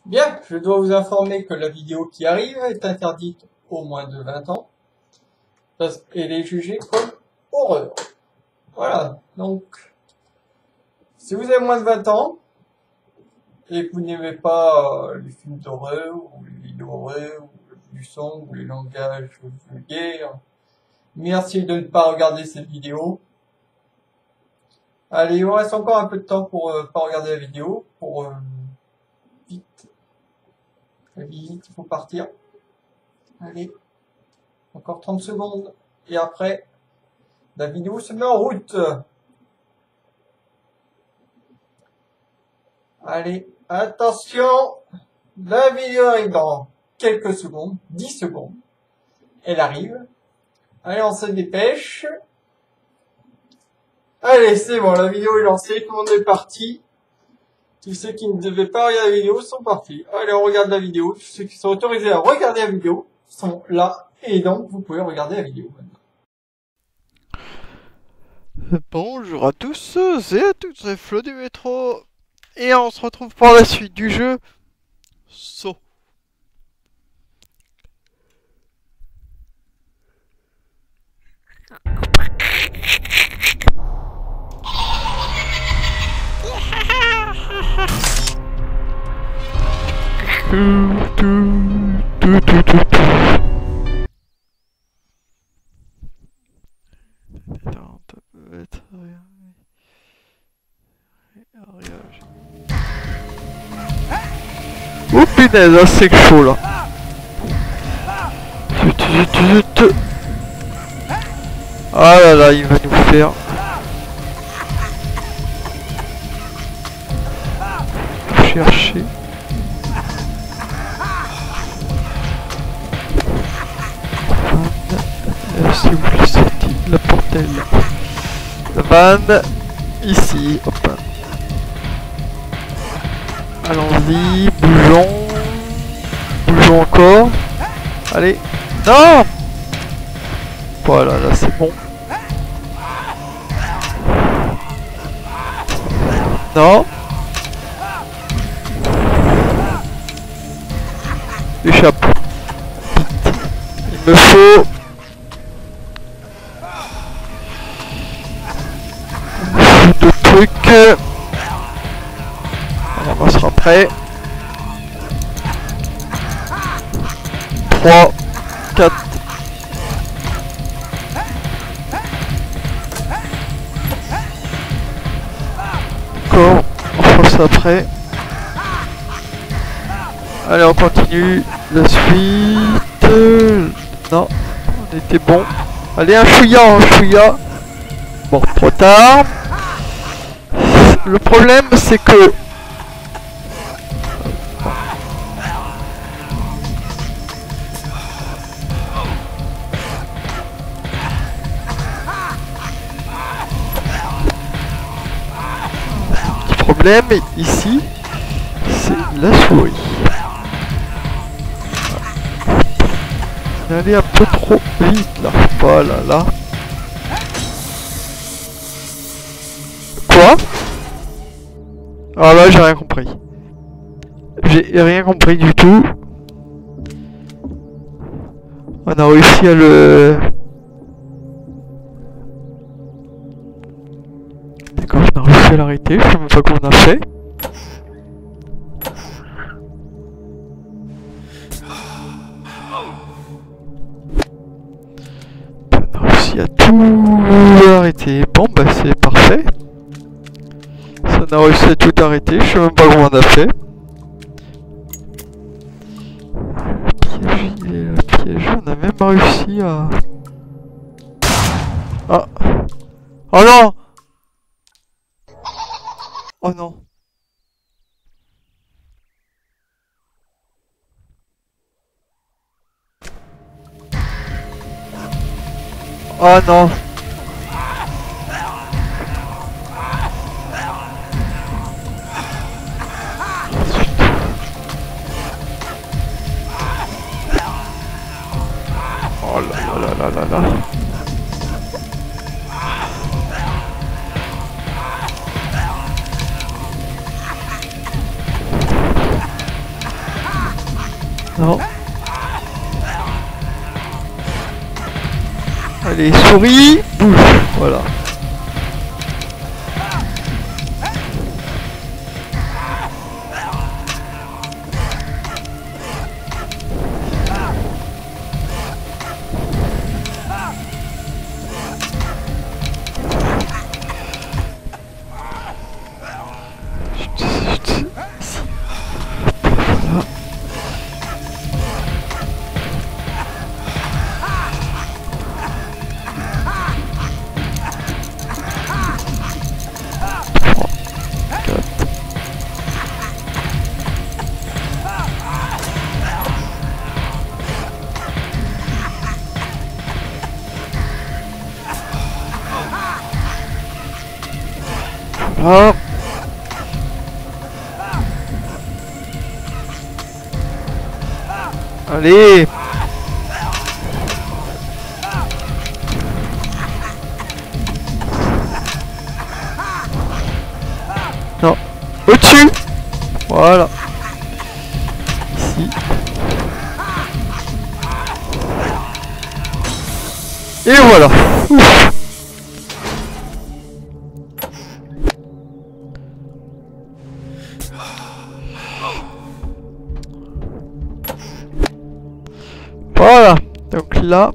Bien, je dois vous informer que la vidéo qui arrive est interdite aux moins de 20 ans parce qu'elle est jugée comme horreur. Voilà, donc si vous avez moins de 20 ans et que vous n'aimez pas les films d'horreur ou les vidéos d'horreur ou du son ou les langages vulgaires, merci de ne pas regarder cette vidéo. Allez, il vous reste encore un peu de temps pour pas regarder la vidéo, pour vite. Vite, il faut partir. Allez, encore 30 secondes. Et après, la vidéo se met en route. Allez, attention. La vidéo arrive dans quelques secondes, 10 secondes. Elle arrive. Allez, on se dépêche. Allez, c'est bon, la vidéo est lancée, tout le monde est parti. Tous ceux qui ne devaient pas regarder la vidéo sont partis. Allez, on regarde la vidéo. Tous ceux qui sont autorisés à regarder la vidéo sont là. Et donc, vous pouvez regarder la vidéo maintenant. Bonjour à tous et à toutes, c'est Flo du métro. Et on se retrouve pour la suite du jeu Saut. Oh punaise, c'est chaud là. Ah là là, il va nous faire. Chercher. S'il vous plaît, c'est la portelle. La vanne. Ici, hop. Allons-y, bougeons. Bougeons encore. Allez. Non! Voilà, là c'est bon. Non. Échappe. Il me faut... deux trucs. On sera prêt. 3, 4. Encore. On fera ça après. Allez, on continue. La suite. Non. On était bon. Allez, un chouïa. Bon, trop tard. Le problème, c'est que... Le problème, ici, c'est la souris. On est allé un peu trop vite, là. Voilà, là. Quoi? Ah là, j'ai rien compris. J'ai rien compris du tout. On a réussi à le... D'accord, on a réussi à l'arrêter. Je sais même pas comment on a fait. On a réussi à tout arrêter. Bon, bah c'est parfait. On a réussi à tout arrêter, je sais même pas comment on a fait. Le piège, on a même réussi à... Ah. Oh non. Oh non. Oh non. Oh là là. Non. Allez, souris, bouge, voilà. Ah. Allez. Non. Au-dessus. Voilà. Ici. Et voilà. Ouf. Voilà, donc là...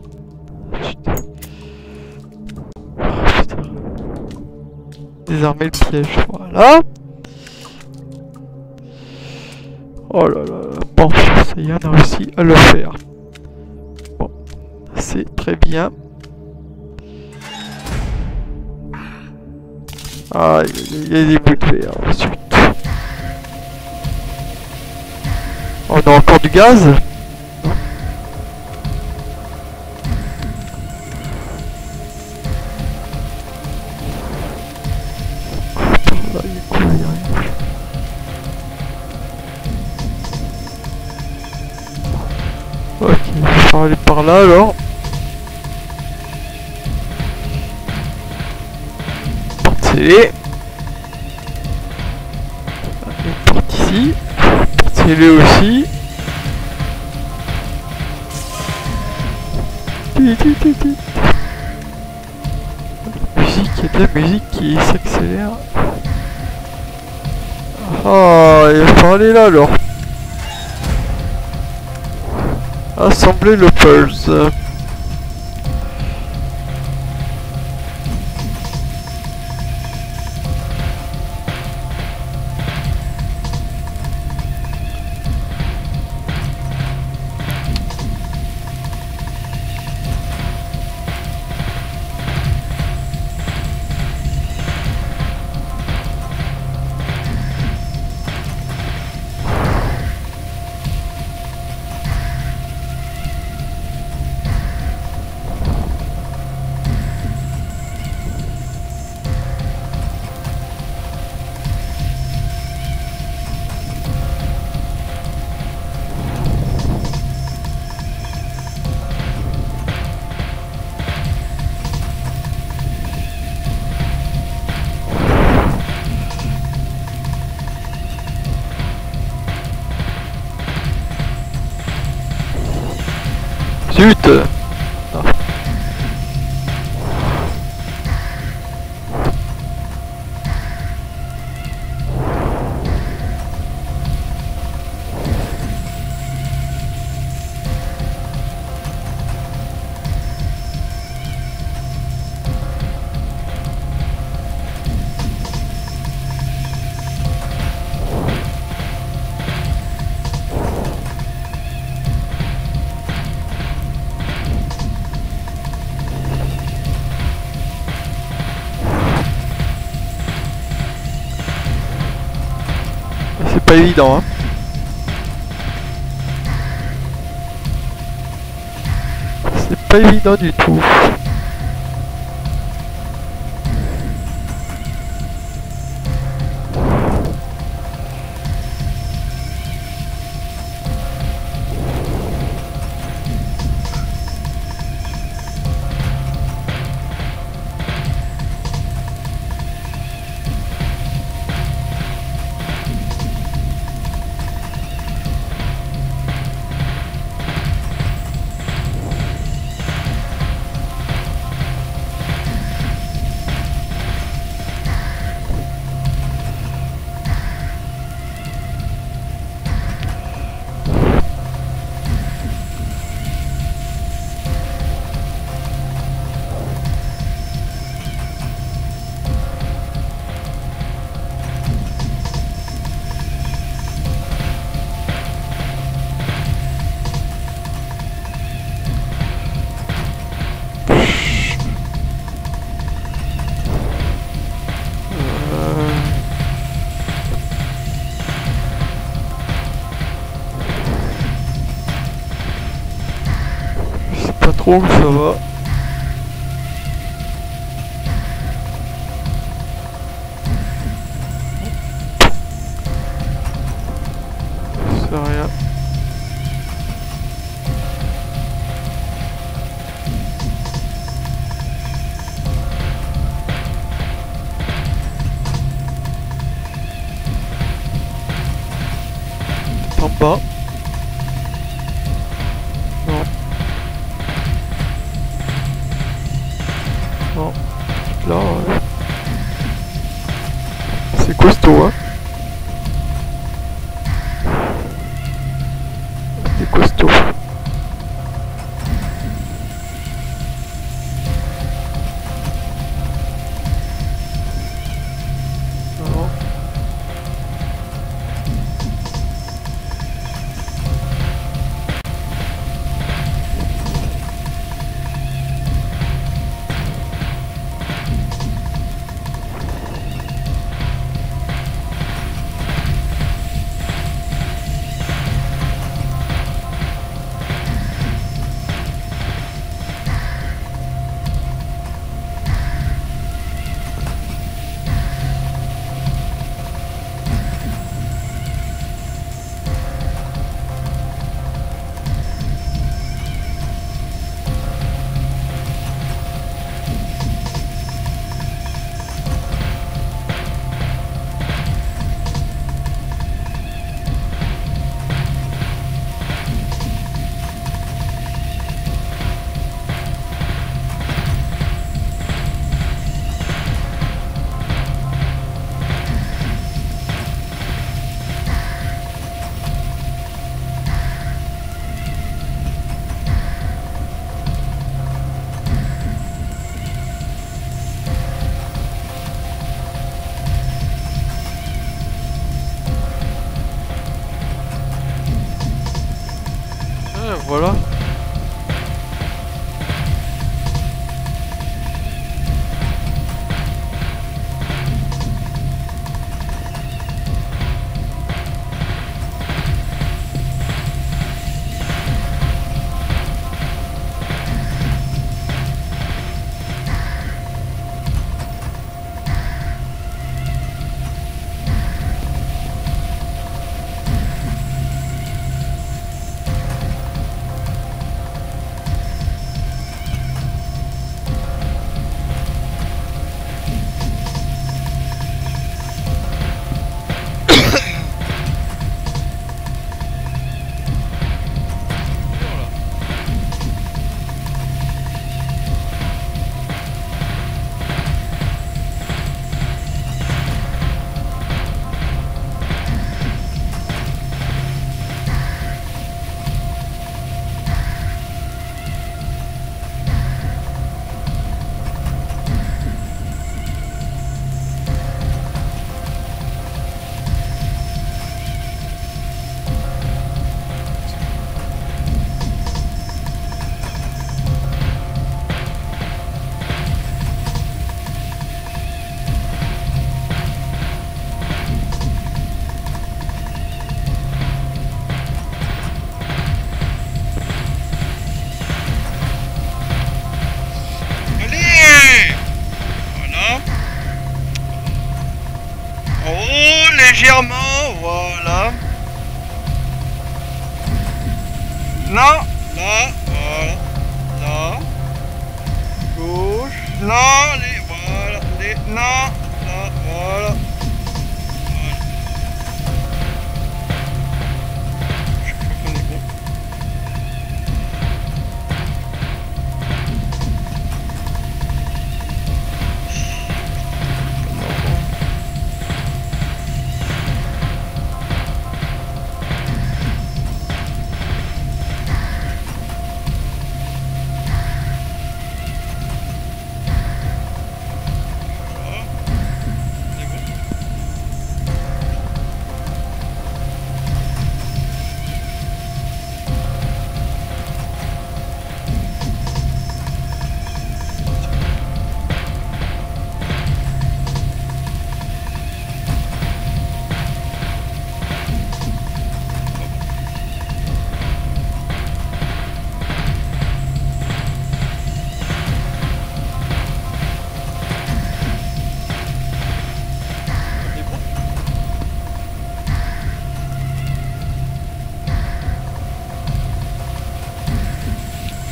Désarmer le piège, voilà. Oh là là, bon, ça y est, on a réussi à le faire. Bon, c'est très bien. Ah, il y a des bouts de verre ensuite. On a encore du gaz? Là, il est cool, il y a rien. Ok, je vais aller par là alors. Porte scellée. Une porte ici. Porte scellée aussi. Musique, il y a de la musique qui s'accélère. Ah, il va falloir aller là alors. Assembler le pulse. Zut! Ah. C'est pas évident, hein. C'est pas évident du tout. trop, ça va. C'est rien. En bas. Non. Non. Là, c'est costaud, hein. C'est costaud. Non. Voilà. Légèrement, voilà. Non, là, voilà. Là. Gauche. Non, les, voilà. Les, non, là, voilà. Voilà. Je crois qu'on est bon.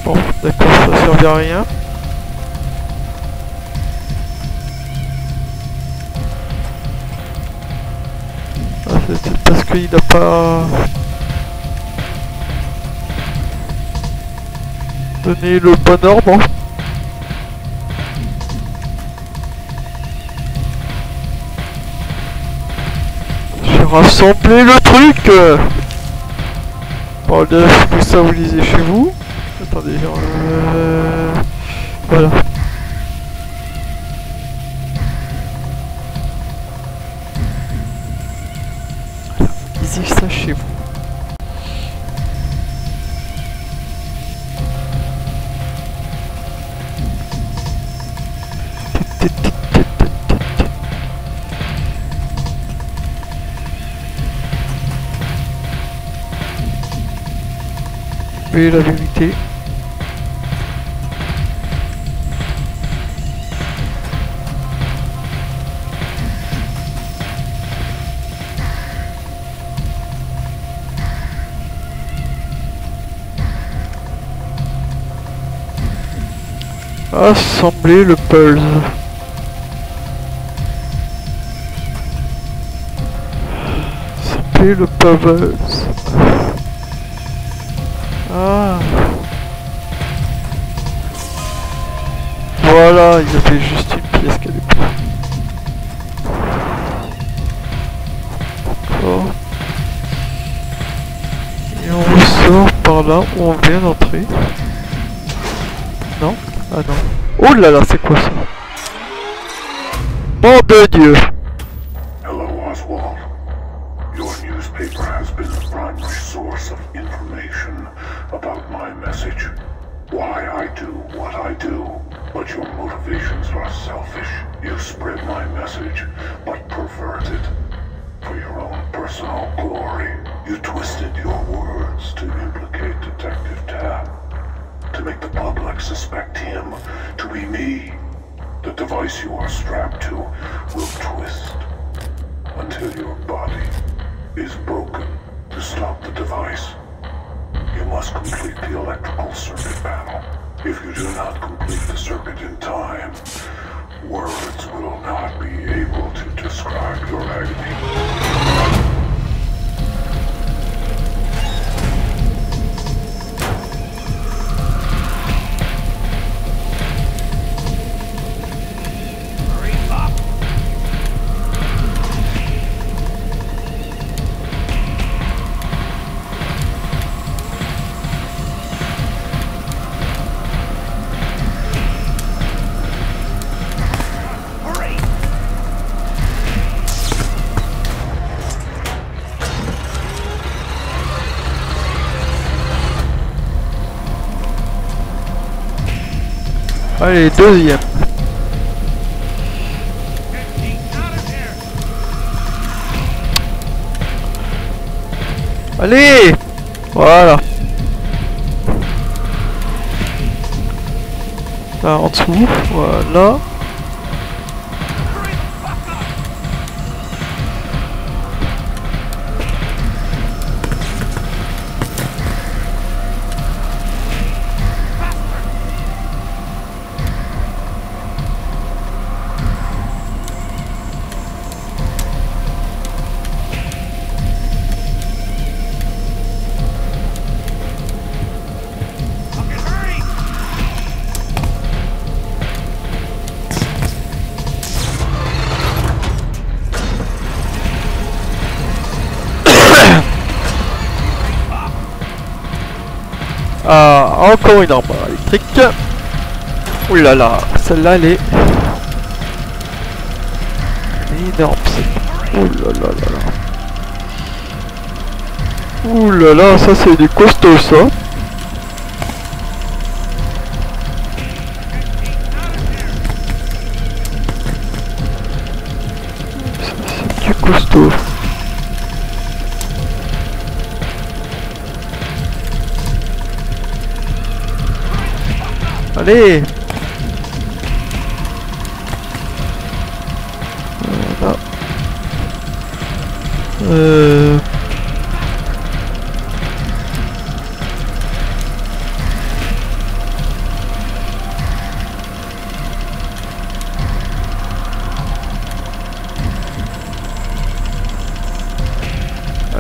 Bon, d'accord, ça servait à rien. Ah, c'est peut-être parce qu'il n'a pas donné le bon ordre. J'ai rassemblé le truc. Bon, là, tout ça vous lisez chez vous. Attendez, voilà. Lisez ça chez vous. Et la vérité. Assembler le puzzle. Assembler le puzzle. Ah. Voilà, il y avait juste une pièce qui allait pas. D'accord. Et on ressort par là où on vient d'entrer. Non? Ah non. Oh là là, c'est quoi ça? Oh de Dieu! Hello, Oswald. Your newspaper has been the primary source of information about my message. Why I do what I do. But your motivations are selfish. You spread my message, but pervert it for your own personal glory. You twisted your words to implicate Detective Tapp, to make the public suspect him to be me. The device you are strapped to will twist until your body is broken. To stop the device, you must complete the electrical circuit panel. If you do not complete the circuit in time, words will not be able to describe your agony. Allez, deuxième. Allez! Voilà. Là, en dessous, voilà. Ah, encore une arme électrique. Ouh là là, celle-là elle est énorme. Ouh là là là là. Ouh là là, ça c'est du costaud ça. C'est du costaud. Allez! Voilà.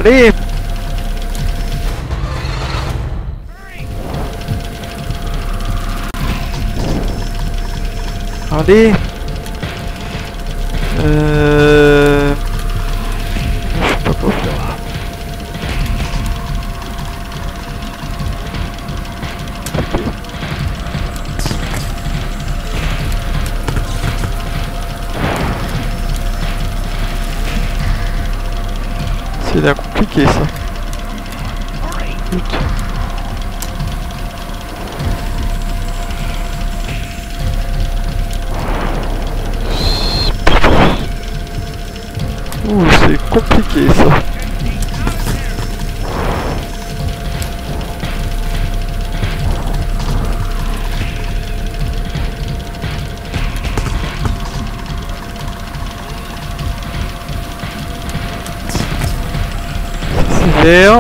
Allez. Allez. Je sais pas quoi faire. C'est bien compliqué ça. Putain. Ouh, c'est compliqué ça. C'est vert.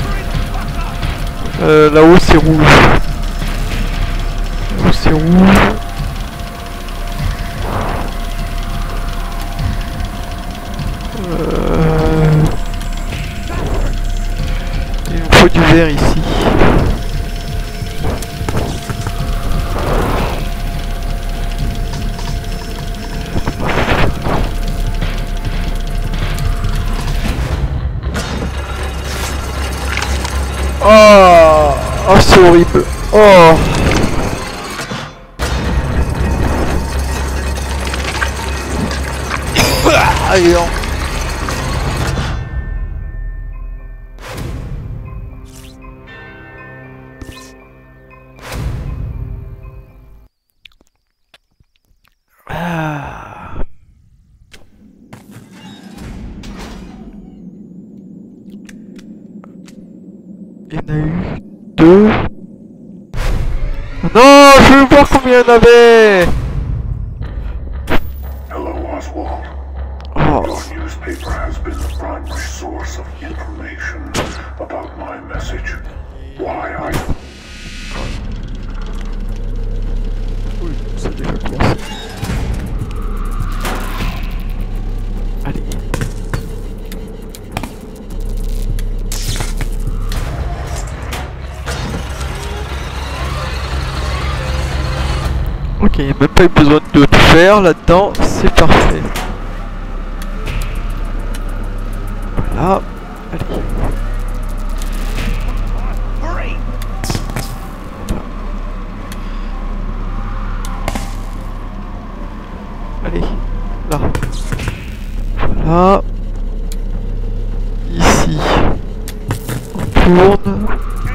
Là-haut c'est rouge. Là-haut c'est rouge. Il nous faut du vert ici. Oh, oh c'est horrible. Oh. Allez, non. Il y en a eu 2. Non, je veux voir combien il y en avait. Hello, Oswald. Oh. Your newspaper has been the primary source of information about my message. Why I... Oui, ça a déjà commencé. Allez. Ok, il n'y a même pas eu besoin de tout faire là-dedans, c'est parfait. Voilà, allez. Allez, là. Voilà. Ici. On tourne.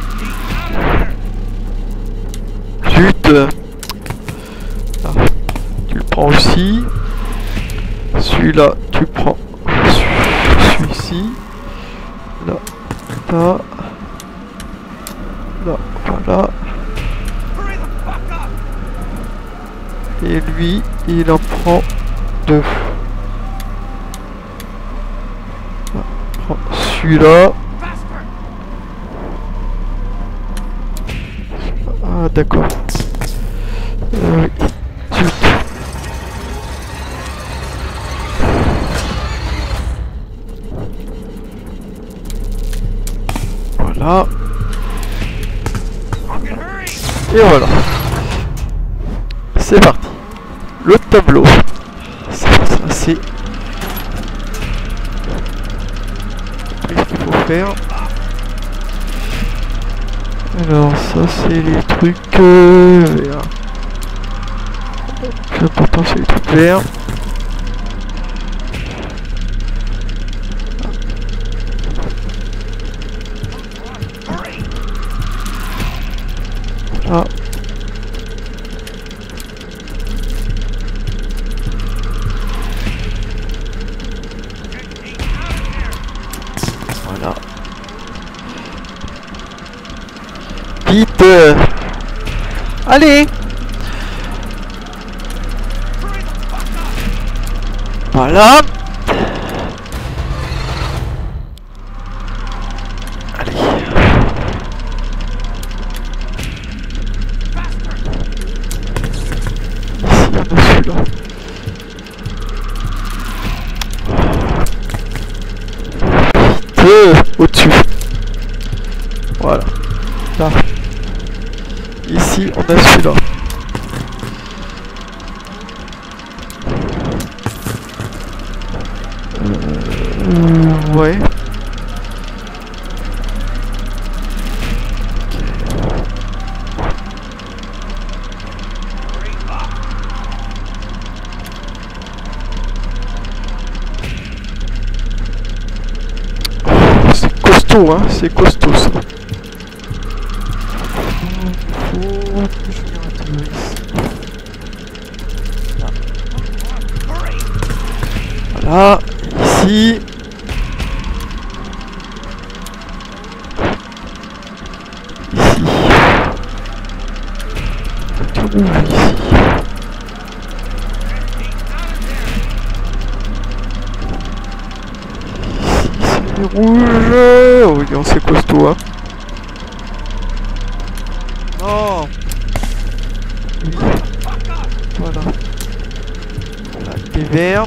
Zut. Là. Tu le prends aussi. Celui-là, tu prends. Celui-ci. Là. Là. Là. Voilà. Et lui, il en prend 2. Prends celui-là. Ah d'accord. Oui. Zut. Voilà. Et voilà. C'est parti. Le tableau. Ça c'est... Qu'est-ce qu'il faut faire? Alors ça c'est les trucs verts. Le plus important c'est les trucs verts. Voilà. Voilà. Vite. Allez. Voilà. Allez. Ici, on a celui-là. Vite. Au costaud, hein, c'est costaud ça. Voilà, ici. Ici. Du rouge ici. Rouge. Oh, regarde, c'est costaud, hein. Non. Oui. Voilà. Là, des verts.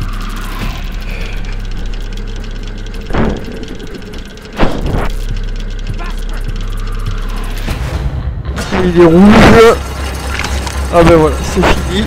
Il est rouge. Ah ben voilà, c'est fini.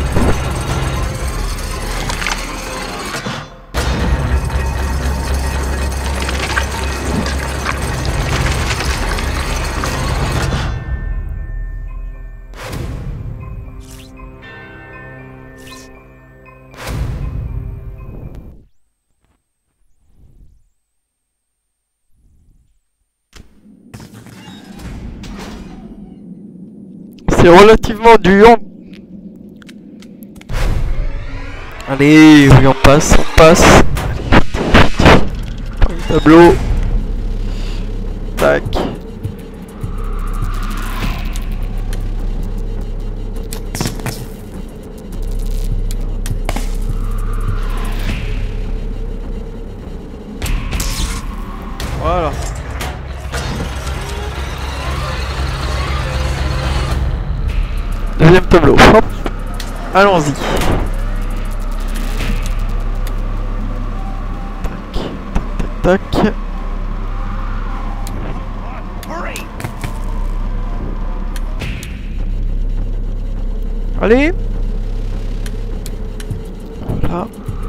C'est relativement dur. Allez, oui, on passe, on passe. Allez, tableau. Tac. Voilà. Deuxième tableau. Hop. Allons-y. Tac, tac, tac. Allez. Voilà.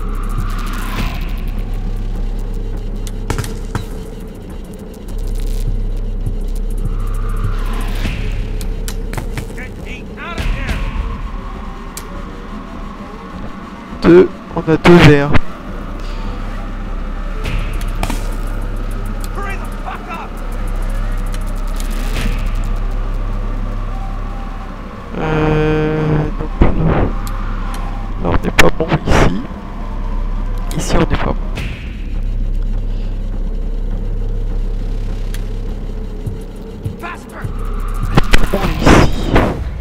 On a deux verres. Donc là on n'est pas bon ici. Ici on n'est pas bon. On n'est pas bon ici.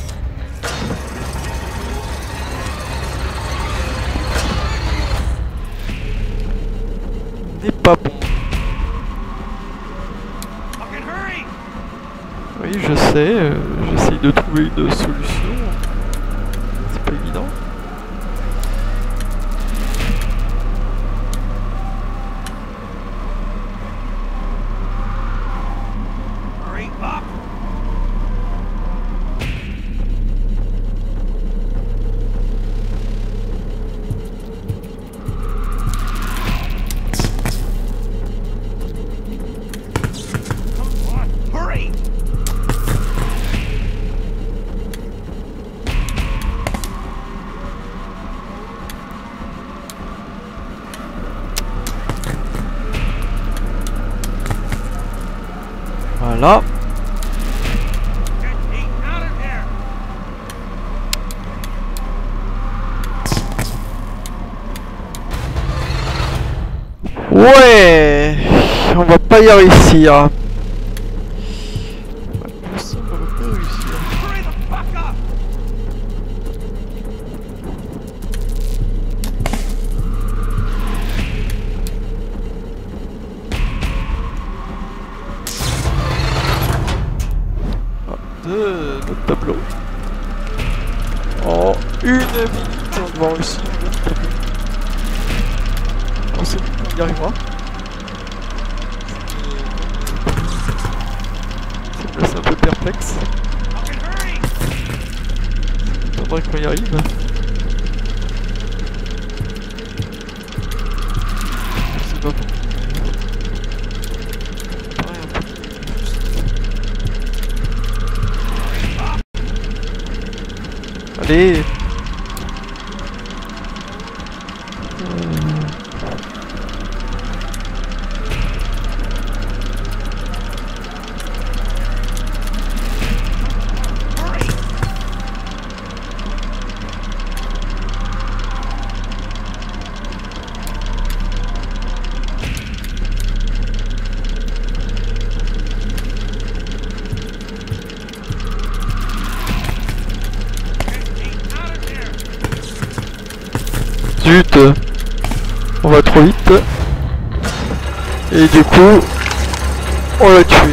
N'est pas bon. Oui, je sais, j'essaye de trouver une solution. C'est pas évident. Voilà. Ouais, on va pas y réussir. On va pas réussir. Notre tableau. En 1 minute, on va réussir notre tableau. On sait qu'on y arrivera. Ça me laisse un peu perplexe. J'aimerais qu'on y arrive. Je sais pas pourquoi. Allez. minutes, on va trop vite. Et du coup, on l'a tué.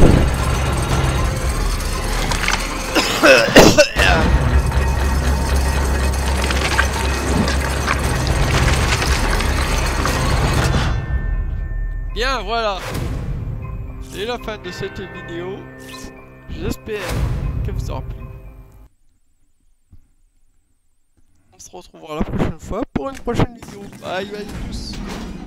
Bien, voilà. C'est la fin de cette vidéo. J'espère qu'elle vous aura plu. On se retrouvera la prochaine fois pour une prochaine vidéo. Bye bye tous.